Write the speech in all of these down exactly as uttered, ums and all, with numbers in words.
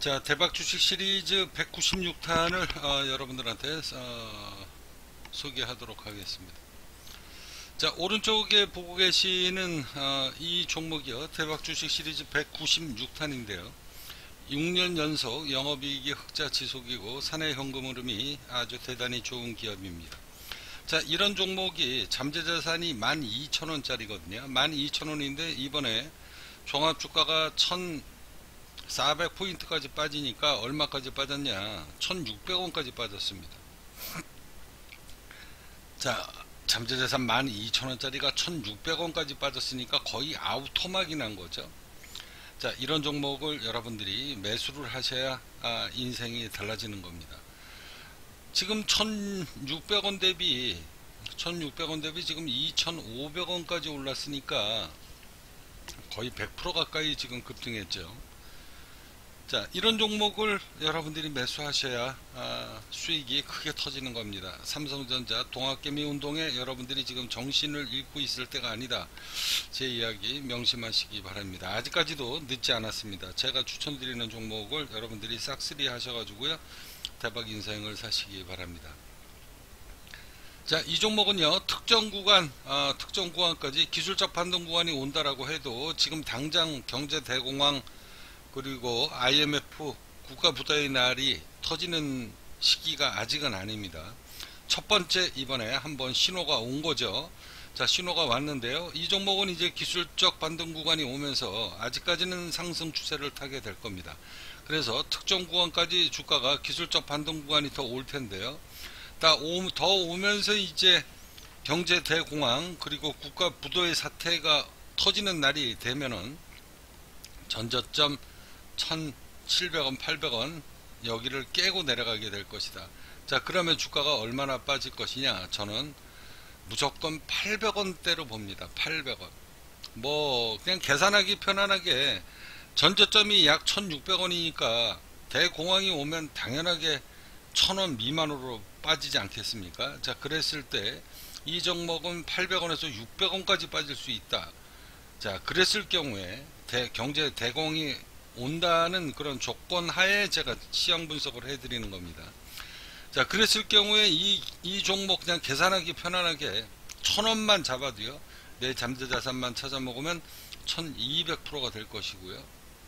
자, 대박 주식 시리즈 백구십육 탄을 어, 여러분들한테 어, 소개하도록 하겠습니다. 자, 오른쪽에 보고 계시는 어, 이 종목이요, 대박 주식 시리즈 백구십육 탄인데요. 육 년 연속 영업이익이 흑자 지속이고 사내 현금 흐름이 아주 대단히 좋은 기업입니다. 자, 이런 종목이 잠재자산이 만 이천 원짜리거든요. 만 이천 원인데 이번에 종합주가가 천사백 포인트까지 빠지니까 얼마까지 빠졌냐, 천육백 원까지 빠졌습니다. 자, 잠재자산 만 이천 원짜리가 천육백 원까지 빠졌으니까 거의 아우토막이 난 거죠. 자, 이런 종목을 여러분들이 매수를 하셔야 아, 인생이 달라지는 겁니다. 지금 천육백 원 대비 천육백 원 대비 지금 이천오백 원까지 올랐으니까 거의 백 퍼센트 가까이 지금 급등했죠. 자, 이런 종목을 여러분들이 매수하셔야 아, 수익이 크게 터지는 겁니다. 삼성전자, 동학개미 운동에 여러분들이 지금 정신을 잃고 있을 때가 아니다. 제 이야기 명심하시기 바랍니다. 아직까지도 늦지 않았습니다. 제가 추천드리는 종목을 여러분들이 싹쓸이 하셔가지고요, 대박 인생을 사시기 바랍니다. 자, 이 종목은요, 특정 구간, 아, 특정 구간까지 기술적 반등 구간이 온다라고 해도 지금 당장 경제 대공황 그리고 아이엠에프 국가 부도의 날이 터지는 시기가 아직은 아닙니다. 첫 번째, 이번에 한번 신호가 온 거죠. 자, 신호가 왔는데요. 이 종목은 이제 기술적 반등 구간이 오면서 아직까지는 상승 추세를 타게 될 겁니다. 그래서 특정 구간까지 주가가 기술적 반등 구간이 더 올 텐데요. 더 오면서 이제 경제 대공황 그리고 국가 부도의 사태가 터지는 날이 되면은 전저점 천칠백 원, 팔백 원 여기를 깨고 내려가게 될 것이다. 자, 그러면 주가가 얼마나 빠질 것이냐, 저는 무조건 팔백 원대로 봅니다. 팔백 원. 뭐 그냥 계산하기 편안하게 전저점이 약 천육백 원이니까 대공황이 오면 당연하게 천 원 미만으로 빠지지 않겠습니까? 자, 그랬을 때 이 종목은 팔백 원에서 육백 원까지 빠질 수 있다. 자, 그랬을 경우에 대, 경제 대공이 온다는 그런 조건 하에 제가 시황 분석을 해드리는 겁니다. 자, 그랬을 경우에 이, 이 종목 그냥 계산하기 편안하게 천 원만 잡아도요, 내 잠재자산만 찾아 먹으면 천이백 퍼센트가 될 것이고요.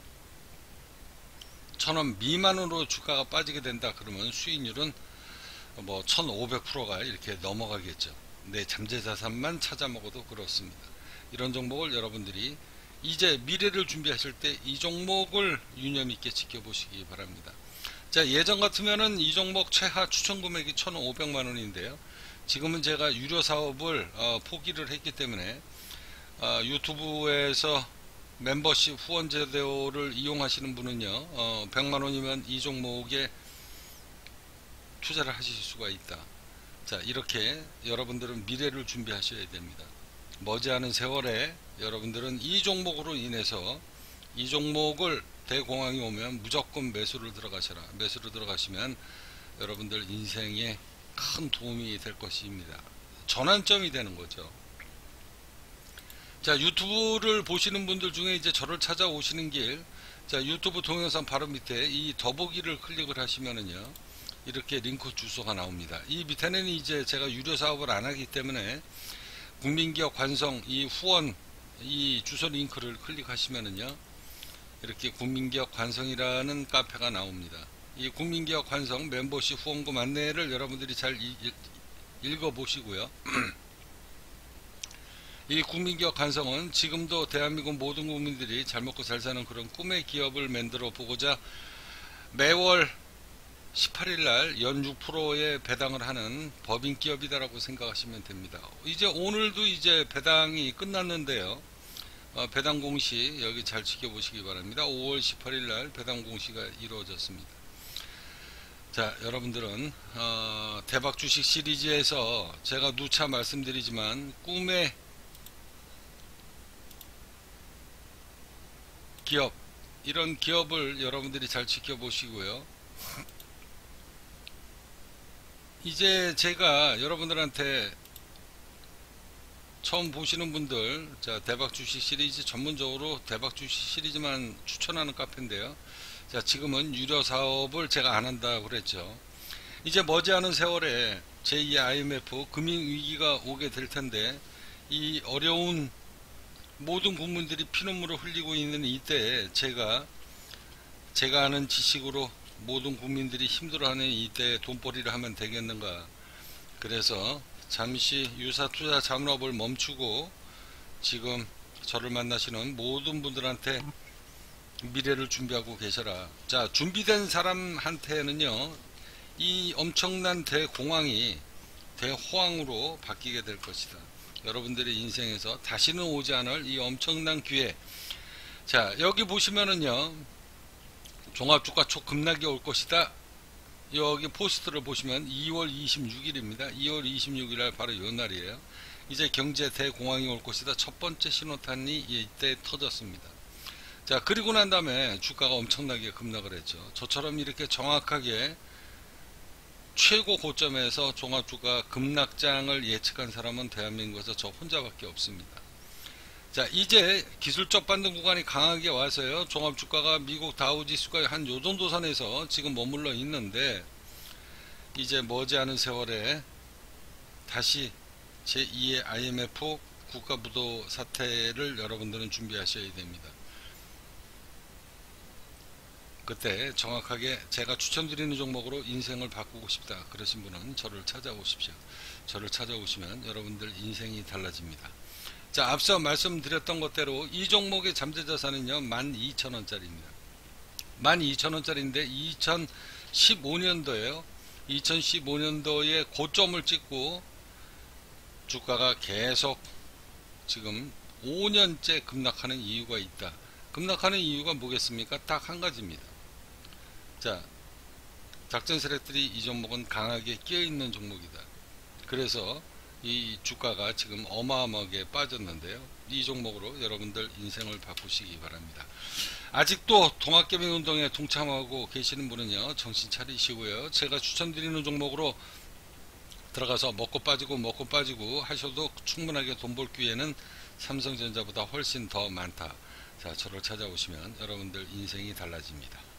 천 원 미만으로 주가가 빠지게 된다 그러면 수익률은 뭐 천오백 퍼센트가 이렇게 넘어가겠죠. 내 잠재자산만 찾아 먹어도 그렇습니다. 이런 종목을 여러분들이 이제 미래를 준비하실 때 이 종목을 유념있게 지켜보시기 바랍니다. 자, 예전 같으면은 이 종목 최하 추천 금액이 천오백만 원인데요. 지금은 제가 유료 사업을 어, 포기를 했기 때문에 어, 유튜브에서 멤버십 후원 제도를 이용하시는 분은요, 어, 백만 원이면 이 종목에 투자를 하실 수가 있다. 자, 이렇게 여러분들은 미래를 준비하셔야 됩니다. 머지않은 세월에 여러분들은 이 종목으로 인해서 이 종목을 대공황이 오면 무조건 매수를 들어가셔라. 매수를 들어가시면 여러분들 인생에 큰 도움이 될 것입니다. 전환점이 되는 거죠. 자, 유튜브를 보시는 분들 중에 이제 저를 찾아오시는 길, 자, 유튜브 동영상 바로 밑에 이 더보기를 클릭을 하시면은요, 이렇게 링크 주소가 나옵니다. 이 밑에는 이제 제가 유료 사업을 안 하기 때문에 국민기업 관성 이 후원 이 주소 링크를 클릭하시면은요, 이렇게 국민기업 관성이라는 카페가 나옵니다. 이 국민기업 관성 멤버십 후원금 안내를 여러분들이 잘 읽어 보시고요. 이 국민기업 관성은 지금도 대한민국 모든 국민들이 잘 먹고 잘 사는 그런 꿈의 기업을 만들어 보고자 매월 십팔 일날 연 육 퍼센트의 배당을 하는 법인 기업이다라고 생각하시면 됩니다. 이제 오늘도 이제 배당이 끝났는데요. 어, 배당 공시 여기 잘 지켜보시기 바랍니다. 오월 십팔일날 배당 공시가 이루어졌습니다. 자, 여러분들은 어, 대박 주식 시리즈에서 제가 누차 말씀드리지만 꿈의 기업, 이런 기업을 여러분들이 잘 지켜보시고요. 이제 제가 여러분들한테 처음 보시는 분들, 자, 대박 주식 시리즈 전문적으로 대박 주식 시리즈만 추천하는 카페인데요. 자, 지금은 유료 사업을 제가 안 한다고 그랬죠. 이제 머지않은 세월에 제이의 아이엠에프 금융위기가 오게 될 텐데, 이 어려운 모든 국민들이 피눈물을 흘리고 있는 이때에 제가 제가 아는 지식으로 모든 국민들이 힘들어하는 이때에 돈벌이를 하면 되겠는가. 그래서 잠시 유사투자 잔업을 멈추고 지금 저를 만나시는 모든 분들한테 미래를 준비하고 계셔라. 자, 준비된 사람한테는요, 이 엄청난 대공황이 대호황으로 바뀌게 될 것이다. 여러분들의 인생에서 다시는 오지 않을 이 엄청난 기회. 자, 여기 보시면은요, 종합주가 초급락이 올 것이다. 여기 포스트를 보시면 이월 이십육일입니다. 이월 이십육일 바로 요 날이에요. 이제 경제 대공황이 올 것이다. 첫 번째 신호탄이 이때 터졌습니다. 자, 그리고 난 다음에 주가가 엄청나게 급락을 했죠. 저처럼 이렇게 정확하게 최고 고점에서 종합주가 급락장을 예측한 사람은 대한민국에서 저 혼자밖에 없습니다. 자, 이제 기술적 반등 구간이 강하게 와서요, 종합주가가 미국 다우지수가 한 요정도 선에서 지금 머물러 있는데, 이제 머지않은 세월에 다시 제이의 아이엠에프 국가부도 사태를 여러분들은 준비하셔야 됩니다. 그때 정확하게 제가 추천드리는 종목으로 인생을 바꾸고 싶다 그러신 분은 저를 찾아오십시오. 저를 찾아오시면 여러분들 인생이 달라집니다. 자, 앞서 말씀드렸던 것대로 이 종목의 잠재자산은요, 만 이천 원짜리입니다. 만 이천 원짜리인데 이천십오 년도에요. 이천십오 년도에 고점을 찍고 주가가 계속 지금 오 년째 급락하는 이유가 있다. 급락하는 이유가 뭐겠습니까? 딱 한 가지입니다. 자, 작전 세력들이 이 종목은 강하게 끼어있는 종목이다. 그래서 이 주가가 지금 어마어마하게 빠졌는데요. 이 종목으로 여러분들 인생을 바꾸시기 바랍니다. 아직도 동학개미 운동에 동참하고 계시는 분은요, 정신 차리시고요. 제가 추천드리는 종목으로 들어가서 먹고 빠지고 먹고 빠지고 하셔도 충분하게 돈 벌 기회는 삼성전자보다 훨씬 더 많다. 자, 저를 찾아오시면 여러분들 인생이 달라집니다.